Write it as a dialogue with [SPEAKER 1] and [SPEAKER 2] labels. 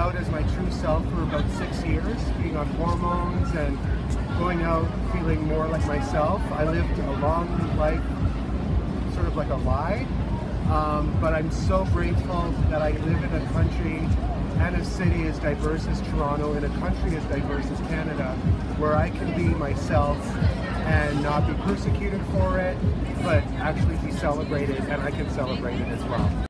[SPEAKER 1] out as my true self for about 6 years, being on hormones and going out feeling more like myself. I lived a long life, sort of like a lie, but I'm so grateful that I live in a country and a city as diverse as Toronto, in a country as diverse as Canada, where I can be myself and not be persecuted for it, but actually be celebrated, and I can celebrate it as well.